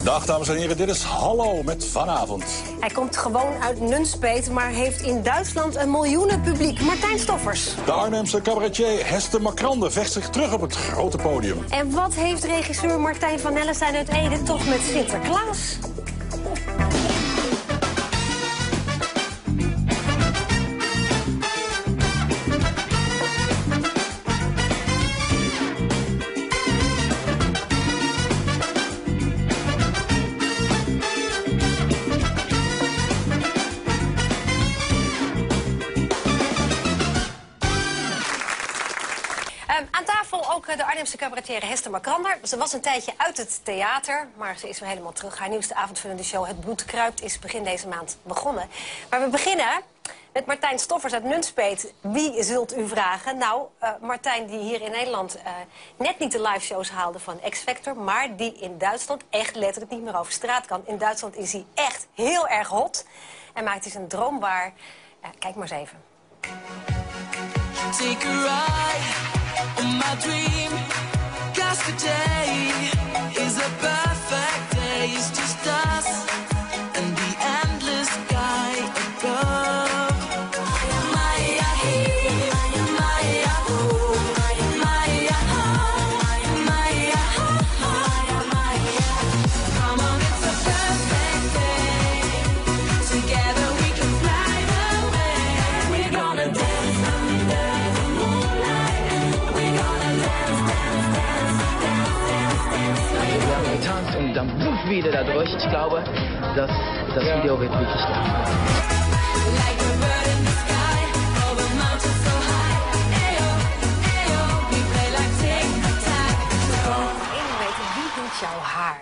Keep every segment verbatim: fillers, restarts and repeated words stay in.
Dag dames en heren, dit is Hallo met vanavond. Hij komt gewoon uit Nunspeet, maar heeft in Duitsland een miljoenenpubliek. Martijn Stoffers. De Arnhemse cabaretier Hester Makrande vecht zich terug op het grote podium. En wat heeft regisseur Martijn van Nellestein uit Ede toch met Sinterklaas? Aan tafel ook de Arnhemse cabaretier Hester Makrander. Ze was een tijdje uit het theater, maar ze is weer helemaal terug. Haar nieuwste avondvullende show Het Bloed Kruipt is begin deze maand begonnen. Maar we beginnen met Martijn Stoffers uit Nunspeet. Wie zult u vragen? Nou, uh, Martijn die hier in Nederland uh, net niet de live shows haalde van X Factor, maar die in Duitsland echt letterlijk niet meer over straat kan. In Duitsland is hij echt heel erg hot en maakt hij zijn droom waar. Uh, kijk maar eens even. Take a ride on my dream, 'cause today is a perfect day. It's just us and the endless sky above. Maya he, Maya ho, Maya ha, Maya ha, Maya. Come on, it's a perfect day. Together we can fly away. We're gonna dance under the moonlight. We're gonna dance, dance, dance, dance, dance, dance. Wir haben getanzt und dann wuff wieder da durch. Ich glaube, dass das Video wird wirklich gut. Like a bird in the sky, over mountains so high. Ayo, ayo, we play like tic-tac-toe. Ik weet wie doet jouw haar?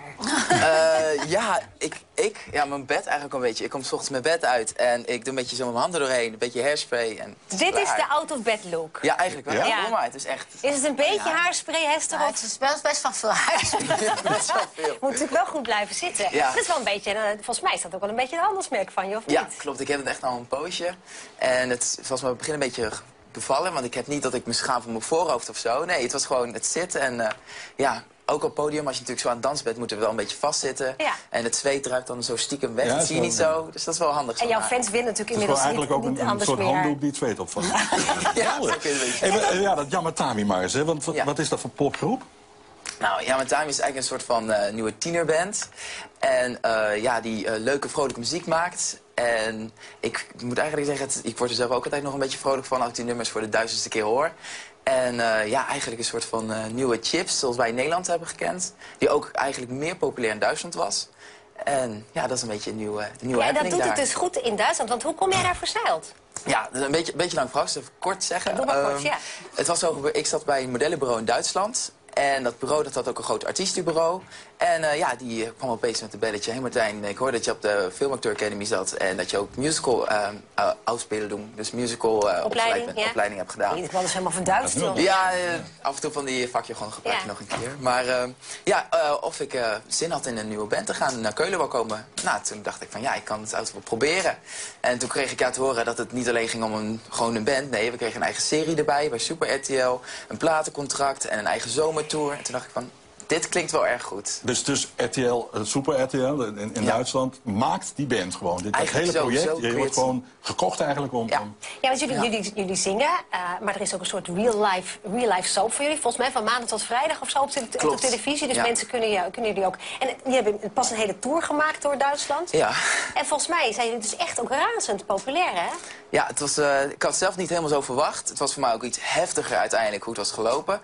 Uh, ja, ik, ik, ja, mijn bed eigenlijk een beetje. Ik kom 's ochtends mijn bed uit en ik doe een beetje zo mijn handen doorheen, een beetje hairspray. En Dit is de out-of-bed look. Ja, eigenlijk wel. Ja? Ja? Maar het is echt... Is het een beetje haarspray, Hester? Ja, Of het is best, best van veel haarspray. best wel veel. moet natuurlijk wel goed blijven zitten? Ja. Dat is wel een beetje, uh, volgens mij is dat ook wel een beetje een handelsmerk van je, of Ja, niet? klopt. Ik heb het echt al een poosje. En het was me begin een beetje bevallen, want ik heb niet dat ik me schaam voor mijn voorhoofd of zo. Nee, het was gewoon het zitten en uh, ja... Ook op het podium, als je natuurlijk zo aan het dansen bent, moeten we wel een beetje vastzitten. Ja. En het zweet druipt dan zo stiekem weg. Ja, dat zie je zo, niet ja. zo. Dus dat is wel handig. En jouw zo'n fans winnen natuurlijk Het is gewoon inmiddels eigenlijk ook niet, een, niet een anders soort meer. handdoek die het zweet opvangt. Ja, zo kun je het een beetje. Hey, maar, ja, dat Yamatami maar eens, hè? Want wat, Ja. wat is dat voor popgroep? Nou, Yamatami is eigenlijk een soort van uh, nieuwe tienerband. En uh, ja, die uh, leuke, vrolijke muziek maakt. En ik moet eigenlijk zeggen, het, ik word er zelf ook altijd nog een beetje vrolijk van als ik die nummers voor de duizendste keer hoor. En uh, ja, eigenlijk een soort van uh, nieuwe chips, zoals wij in Nederland hebben gekend. Die ook eigenlijk meer populair in Duitsland was. En ja, dat is een beetje een nieuwe, een nieuwe Ja, dat happening doet het daar. dus goed in Duitsland, want hoe kom jij daar verzeild? Ja, dat is een beetje, een beetje lang verhaal, dus even kort zeggen. Doe maar kort, Ehm, ja. Het was zo, ik zat bij een modellenbureau in Duitsland. En dat bureau dat had ook een groot artiestenbureau. En uh, ja, die uh, kwam opeens met een belletje. Hé Martijn, ik hoorde dat je op de Filmacteur Academy zat. En dat je ook musical uh, uh, afspelen doen. Dus musical uh, Opleiding, bent, ja. opleiding hebt gedaan. Ik was dus helemaal van Duitsland. Ja, uh, af en toe van die vakje gewoon gebruik je Ja. nog een keer. Maar uh, ja, uh, of ik uh, zin had in een nieuwe band te gaan, naar Keulen wou komen. Nou, toen dacht ik van ja, ik kan het altijd wel proberen. En toen kreeg ik ja te horen dat het niet alleen ging om een, gewoon een band. Nee, we kregen een eigen serie erbij bij Super R T L. Een platencontract en een eigen zomertour. En toen dacht ik van, dit klinkt wel erg goed. Dus, dus R T L, uh, Super R T L in, in Ja. Duitsland maakt die band gewoon. Dit dat Eigenlijk hele zo- project, zo je kun je wordt het gewoon gekocht eigenlijk om... Ja. om- Ja, want jullie, Ja. jullie, jullie zingen, uh, maar er is ook een soort real-life real life soap voor jullie. Volgens mij van maandag tot vrijdag of zo op, te, op de Klopt. televisie. Dus Ja. mensen kunnen, ja, kunnen jullie ook... En jullie hebben pas een hele tour gemaakt door Duitsland. Ja. En volgens mij zijn jullie dus echt ook razend populair, hè? Ja, het was, uh, ik had het zelf niet helemaal zo verwacht. Het was voor mij ook iets heftiger uiteindelijk hoe het was gelopen.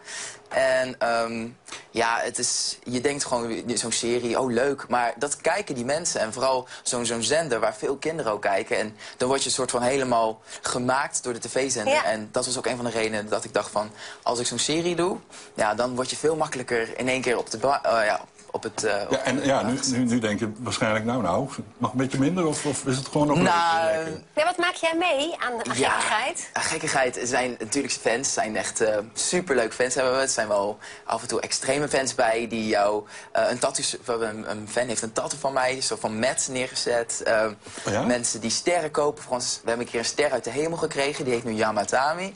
En um, ja, het is, je denkt gewoon zo'n serie, oh leuk. Maar dat kijken die mensen. En vooral zo'n zo'n zender waar veel kinderen ook kijken. En dan word je een soort van helemaal gemaakt door de tv-zender. Ja. En dat was ook een van de redenen dat ik dacht van, als ik zo'n serie doe, ja, dan word je veel makkelijker in één keer op de ba uh, ja, op het... Uh, Ja, en ja, nu, nu, nu denk je waarschijnlijk, nou nou, nog een beetje minder? Of, of is het gewoon nog Nou, leuk? Lekker? Ja, wat maak jij mee aan, aan Ja, gekkigheid? aan gekkigheid zijn natuurlijk fans. Zijn echt uh, superleuke fans hebben we. Er zijn wel af en toe extreme fans bij die jou uh, een tattoo... Een, een fan heeft een tattoo van mij, zo van Matt neergezet. Uh, Oh ja? Mensen die sterren kopen. Voor ons, we hebben een keer een ster uit de hemel gekregen. Die heet nu Yamatami.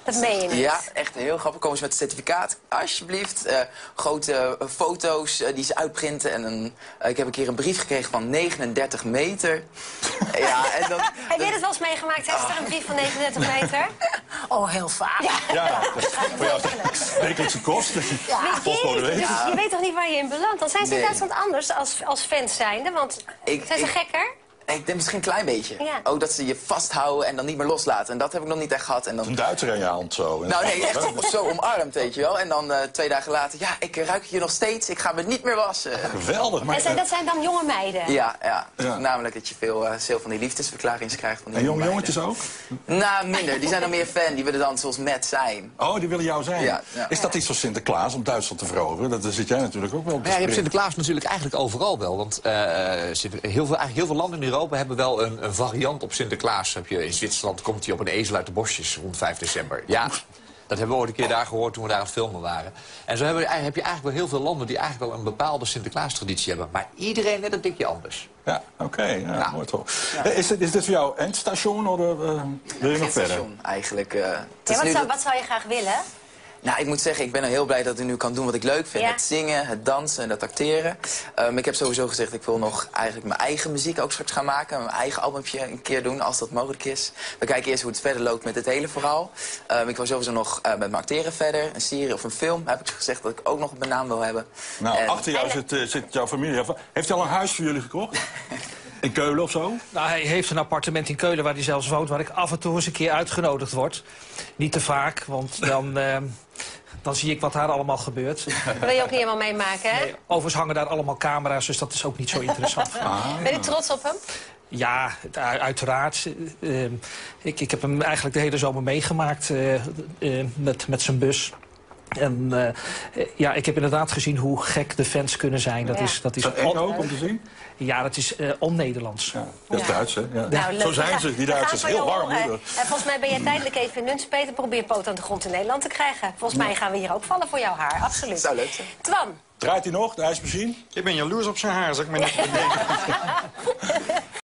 Dat meen je niet. Ja, echt heel grappig. Komen ze met het certificaat. Alsjeblieft. Uh, grote uh, foto's uh, die ze uitprinten. En een, uh, ik heb een keer een brief gekregen van negenendertig meter. Ja, en dan, heb jij dat wel eens meegemaakt, Hester? Een brief van negenendertig meter? Oh, heel vaak. Ja. Ja, voor jou wekelijkse kosten. Ja. Postcode Dus wezen. je weet toch niet waar je in belandt? Dan zijn ze in Nee. Duitsland anders als, als fans zijnde, want Ik- zijn ze ik- gekker? ik denk misschien een klein beetje. Ja. Ook dat ze je vasthouden en dan niet meer loslaten. En dat heb ik nog niet echt gehad. En dan... Een Duitser aan je hand zo. Nou nee, echt zo omarmd, weet je wel. En dan uh, twee dagen later, ja, ik ruik je nog steeds. Ik ga me niet meer wassen. Geweldig. Maar, En zijn, dat zijn dan jonge meiden? Ja, ja. Ja. Namelijk dat je veel, uh, veel van die liefdesverklaringen krijgt. Van die en jonge meiden. jongetjes ook? Nou, minder. Die zijn dan meer fan. Die willen dan zoals Matt zijn. Oh, die willen jou zijn. Ja, ja. Is dat iets voor Sinterklaas om Duitsland te veroveren? Dat, daar zit jij natuurlijk ook wel op te Ja, je hebt springen. Sinterklaas natuurlijk eigenlijk overal wel. Want uh, Sinter- heel, veel, eigenlijk heel veel landen in Europa hebben wel een, een variant op Sinterklaas. Heb je, in Zwitserland komt hij op een ezel uit de bosjes rond vijf december. Ja, dat hebben we ooit een keer daar gehoord toen we daar aan het filmen waren. En zo hebben, heb je eigenlijk wel heel veel landen die eigenlijk wel een bepaalde Sinterklaas-traditie hebben. Maar iedereen net een tikje anders. Ja, oké. ja, Ja. mooi toch. Eh, Is, dit, is dit voor jou eindstation of uh, wil je nog verder? Station, eigenlijk. Uh, het is Ja, wat, nu zou, dat- wat zou je graag willen? Nou, ik moet zeggen, ik ben er heel blij dat ik nu kan doen wat ik leuk vind. Ja. Het zingen, het dansen en het acteren. Um, ik heb sowieso gezegd, ik wil nog eigenlijk mijn eigen muziek ook straks gaan maken. Mijn eigen albumje een keer doen, als dat mogelijk is. We kijken eerst hoe het verder loopt met het hele verhaal. Um, ik wil sowieso nog uh, met mijn acteren verder. Een serie of een film, heb ik gezegd dat ik ook nog op mijn naam wil hebben. Nou, En- achter jou zit, uh, zit jouw familie. Heeft hij al een huis voor jullie gekocht? In Keulen of zo? Nou, hij heeft een appartement in Keulen waar hij zelfs woont, waar ik af en toe eens een keer uitgenodigd word. Niet te vaak, want dan, eh, dan zie ik wat daar allemaal gebeurt. Dat wil je ook niet helemaal meemaken, hè? Nee, overigens hangen daar allemaal camera's, dus dat is ook niet zo interessant. Ben je trots op hem? Ja, u- uiteraard. Eh, eh, ik, ik heb hem eigenlijk de hele zomer meegemaakt eh, eh, met, met zijn bus. En eh, eh, ja, ik heb inderdaad gezien hoe gek de fans kunnen zijn. Dat Ja. is, dat Is is dat eng on- ook om te zien? Ja, dat is eh, on-Nederlands. Ja, dat is Ja. Duits, hè? Ja. Nou, leuk. Zo zijn We ze, die gaan- we Duitsers. gaan Heel van jou warm, horen. moeder. En volgens mij ben jij tijdelijk even in Nunspeter. Probeer poot aan de grond in Nederland te krijgen. Volgens mij gaan we hier ook vallen voor jouw haar, absoluut. Zou leuk zijn. Twan, Draait hij nog, de ijsmachine? Ik ben jaloers op zijn haar, zeg ik maar niet.